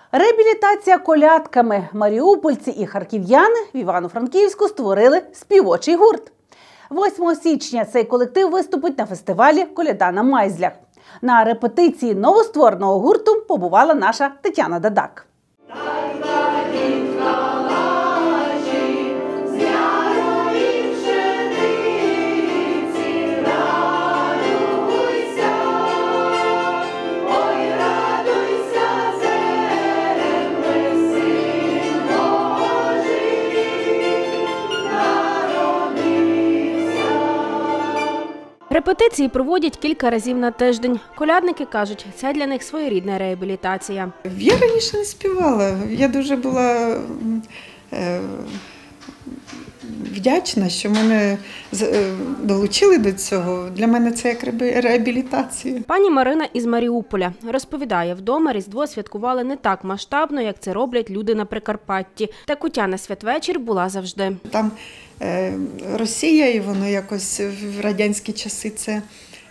Реабілітація колядками. Маріупольці і харків'яни в Івано-Франківську створили співочий гурт. 8 січня цей колектив виступить на фестивалі «Коляда на Майзлях». На репетиції новоствореного гурту побувала наша Тетяна Дадак. Репетиції проводять кілька разів на тиждень. Колядники кажуть, це для них своєрідна реабілітація. Я раніше не співала. Я дуже була вдячна, що мене долучили до цього. Для мене це як реабілітація. Пані Марина із Маріуполя розповідає, вдома Різдво святкували не так масштабно, як це роблять люди на Прикарпатті. Та куття на святвечір була завжди. Там Росія, і воно якось в радянські часи це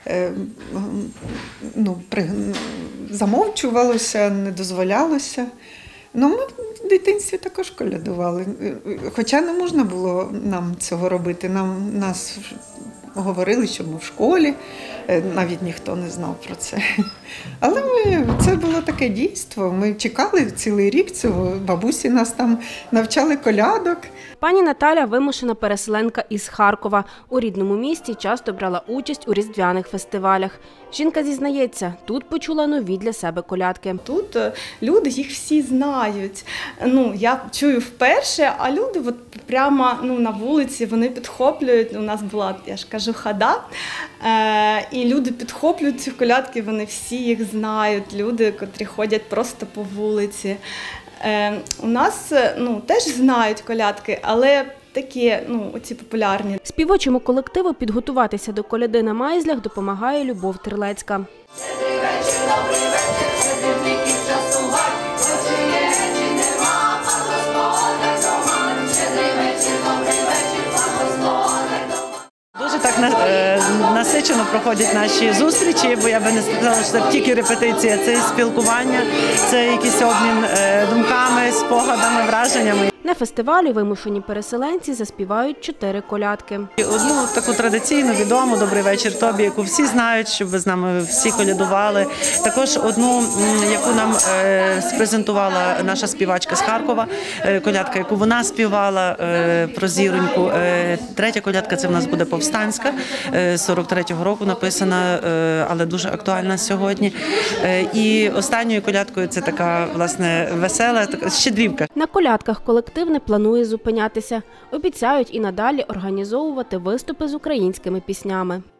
замовчувалося, не дозволялося. Ну, ми в дитинстві також колядували, хоча не можна було нам цього робити. Нас говорили, що ми в школі, навіть ніхто не знав про це. Але це було таке дійство, ми чекали цілий рік цього, бабусі нас там навчали колядок. Пані Наталя – вимушена переселенка із Харкова. У рідному місті часто брала участь у різдвяних фестивалях. Жінка зізнається, тут почула нові для себе колядки. Тут люди їх всі знають. Я чую вперше, а люди прямо на вулиці вони підхоплюють. У нас була, я ж кажу, хода. І люди підхоплюють ці колядки, вони всі їх знають. Люди, котрі ходять просто по вулиці. У нас теж знають колядки, але такі, оці популярні. Співочому колективу підготуватися до коляди на Майзлях допомагає Любов Терлецька. Дуже так насичено проходять наші зустрічі, бо я би не сказала, що це тільки репетиція, це і спілкування, це якийсь обмін думками, спогадами, враженнями. На фестивалі вимушені переселенці заспівають 4 колядки. Одну таку традиційну, відому «Добрий вечір тобі», яку всі знають, щоб з нами всі колядували. Також одну, яку нам спрезентувала наша співачка з Харкова, колядка, яку вона співала про зіроньку. Третя колядка – це в нас буде повстанська, 43-го року написана, але дуже актуальна сьогодні. І останньою колядкою – це така, власне, весела, така щедрівка. На колядках колектив не планує зупинятися. Обіцяють і надалі організовувати виступи з українськими піснями.